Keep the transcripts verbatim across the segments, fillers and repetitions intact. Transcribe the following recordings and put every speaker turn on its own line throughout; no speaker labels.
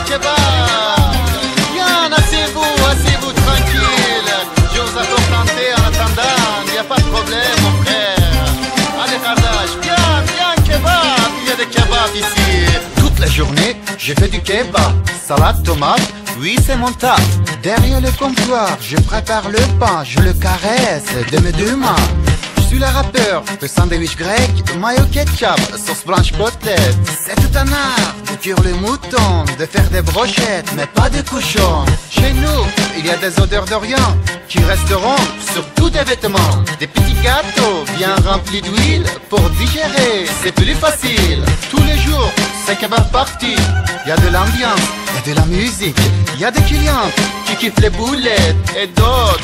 kebab. Bien, asseyez-vous, asseyez-vous tranquille. Je vous apporte un thé en attendant, il n'y a pas de problème mon frère. Allez Kardash, bien, bien kebab. Il y a des kebabs ici. Toute la journée, je fais du kebab. Salade, tomate, oui c'est mon taf. Derrière le comptoir, je prépare le pain, je le caresse de mes deux mains. Je suis le rappeur, le sandwich grec, mayo ketchup, sauce blanche côtelette. C'est tout un art de cuire le mouton, de faire des brochettes, mais pas de cochon. Chez nous, il y a des odeurs d'Orient qui resteront sur tous tes vêtements. Des petits gâteaux bien remplis d'huile pour digérer, c'est plus facile. Tous les jours, c'est kebab party. Il y a de l'ambiance, il y a de la musique, il y a des clients qui kiffent les boulettes et d'autres.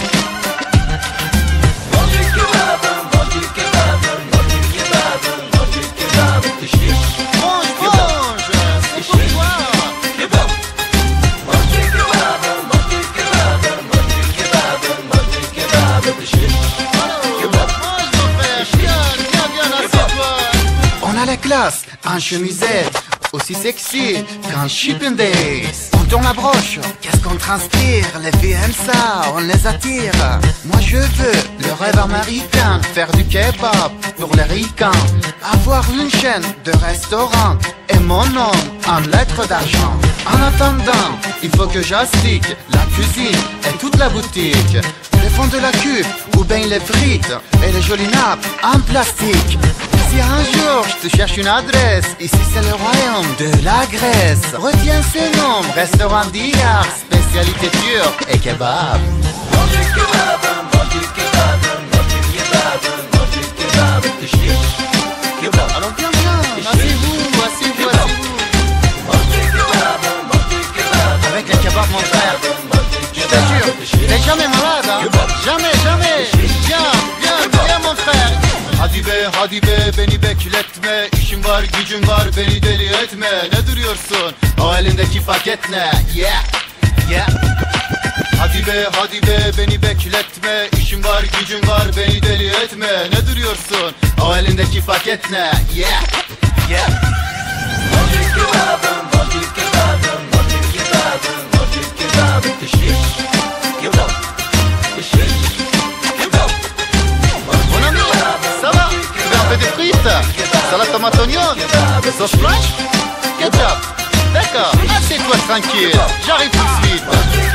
On a la classe, en chemisette, aussi sexy qu'un Shipping Days. On tourne la broche, qu'est-ce qu'on transpire? Les filles aiment ça, on les attire. Moi je veux le rêve américain, faire du kebab pour les ricains. Avoir une chaîne de restaurants et mon nom en lettres d'argent. En attendant, il faut que j'astique la cuisine et toute la boutique. Le fond de la cuve, ou bien les frites et les jolies nappes en plastique. Si un jour je te cherche une adresse, ici c'est le royaume de la Grèce. Retiens ce nom, restaurant d'hier, spécialité turque et kebab.
Mange du kebab, mange du kebab, mange du kebab, mange du kebab, de chiche, kebab.
Alors bien bien, asseyez-vous, asseyez-vous, asseyez-vous.
Mange du kebab, mange du kebab.
Avec le kebab mon frère, je te jure, t'es jamais malade hein. Jamais, jamais. Bien, bien, bien mon frère. Hadi be, hadi be, beni bekletme. İşim var, gücüm var, beni deli etme. Ne duruyorsun? O elindeki paket ne? Yeah, yeah. Hadi be, hadi be, beni bekletme. İşim var, gücüm var, beni deli etme. Ne duruyorsun? O elindeki paket ne? Yeah, yeah.
Mange du kebab, mange du kebab, mange du kebab, mange du kebab, de chiche, kebab, de chiche, kebab.
Mon ami, ça va? Tu veux un peu de frites? Salade tomate oignon? Sauce blanche? Ketchup? D'accord, assieds-toi tranquille, j'arrive tout de suite.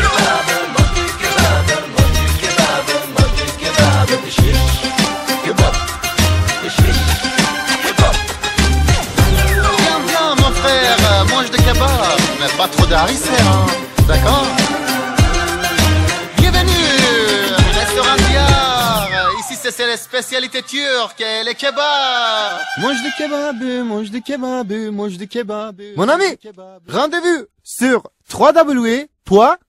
Viens, viens mon frère, mange de kebab, mais pas trop d'harissé, hein, d'accord? Bienvenue, restaurant Diar. Ici c'est les spécialités turques et les kebabs. Mange de kebab, mange de kebab, mange de kebab. Mon ami, rendez-vous sur w w w point